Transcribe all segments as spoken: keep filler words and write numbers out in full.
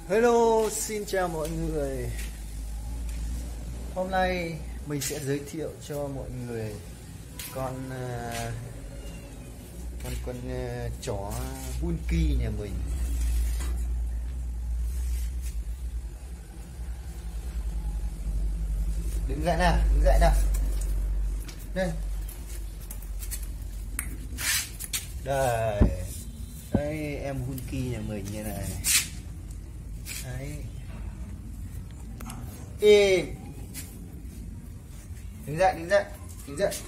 Hello, xin chào mọi người. Hôm nay mình sẽ giới thiệu cho mọi người con uh, con con uh, chó Hunky nhà mình. Đứng dậy nào, đứng dậy nào. Đây. Đây. Đây em Hunky nhà mình như này. Đấy. Ê. Đứng dậy, đứng dậy, đứng dậy.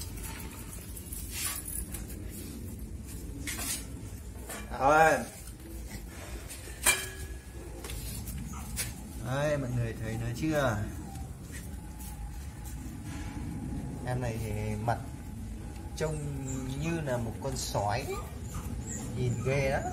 Rồi. Đấy, mọi người thấy nó chưa? Em này thì mặt trông như là một con sói, nhìn ghê đó.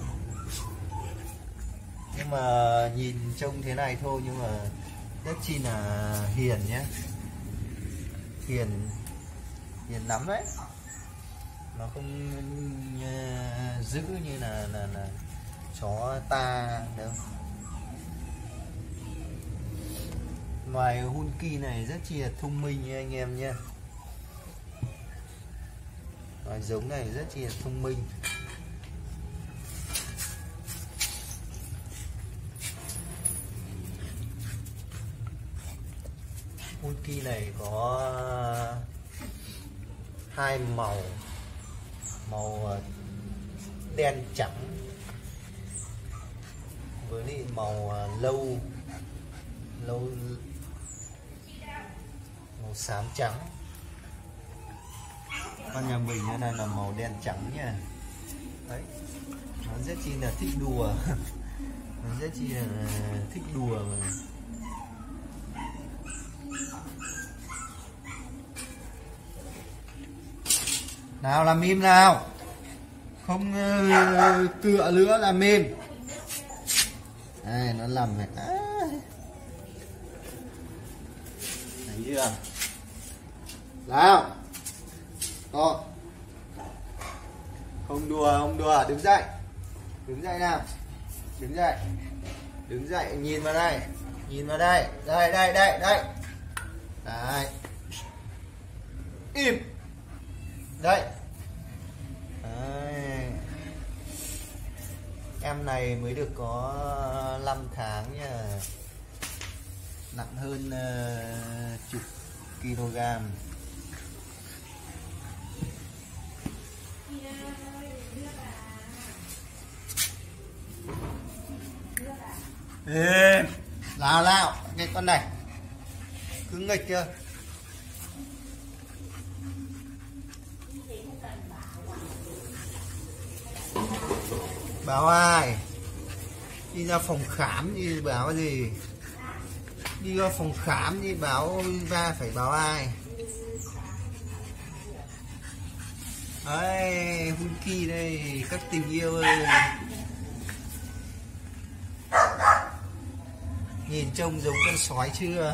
Nhưng mà nhìn trông thế này thôi nhưng mà rất chi là hiền nhé, hiền hiền lắm đấy. Nó không uh, dữ như là, là là chó ta đâu. Loài Hunky này rất chi là thông minh nha anh em nhé. Loài giống này rất chi là thông minh. Hunky này có hai màu, màu đen trắng với lại màu lâu lâu màu xám trắng. Con nhà mình này là màu đen trắng nha. Đấy, nó rất chi là thích đùa. Nó rất chi là thích đùa mà. Nào làm im nào, không uh, cựa nữa làm im. Đây nó làm này. À. Thấy chưa? Nào. Đó. Không đùa, không đùa, đứng dậy. Đứng dậy nào. Đứng dậy. Đứng dậy, nhìn vào đây. Nhìn vào đây. Đây, đây, đây, đây. Đấy. Im. Đây. Đấy. Em này mới được có năm tháng nha. Nặng hơn uh, chục kg. Ê, nào nào cái con này cứ nghịch chưa. Báo ai? Đi ra phòng khám đi báo gì? Đi ra phòng khám đi báo ra phải báo ai? Đấy, Hunky đây, các tình yêu ơi. Nhìn trông giống con sói chưa?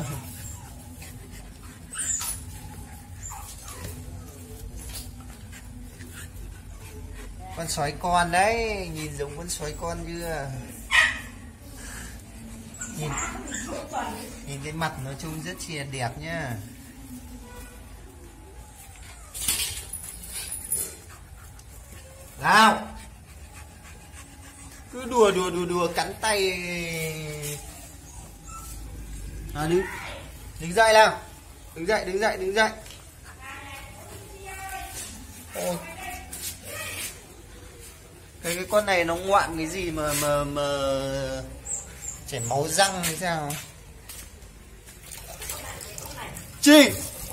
Con sói con đấy, nhìn giống con sói con chưa? Nhìn nhìn cái mặt nó trông rất chi là đẹp nhá. Nào. Cứ đùa đùa đùa đùa cắn tay. À, đứng đứng dậy nào. Đứng dậy, đứng dậy, đứng dậy. Ôi. Cái, cái con này nó ngoạm cái gì mà mà mà chảy máu răng hay sao? Chị.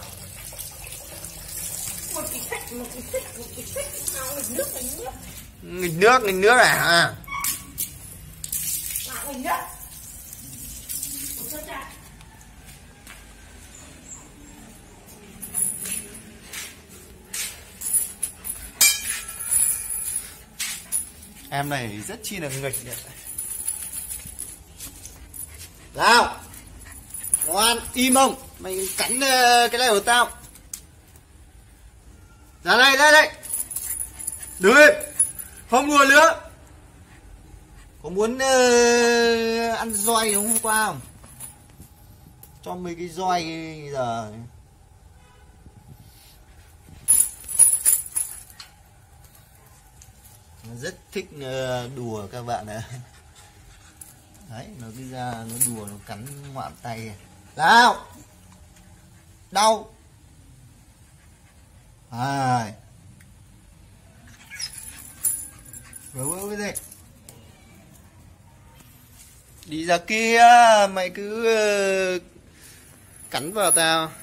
Một cái sách, một cái sách, một cái sách, nghịch nước, nghịch nước. Nghịch nước, nghịch nước à? À. Nghịch nước. Một số cha. Em này rất chi là nghịch. Nào. Ngoan, im không? Mày cắn cái này của tao. Ra đây, đây, đây. Đứng lên. Không đùa nữa. Có muốn uh, ăn roi giống hôm qua không? Cho mấy cái roi giờ. Nó rất thích uh, đùa các bạn ạ. Đấy, nó đi ra nó đùa, nó cắn ngoạm tay. Nào. Đau. À. Rồi cái gì? Đi ra kia, mày cứ uh, cắn vào tao.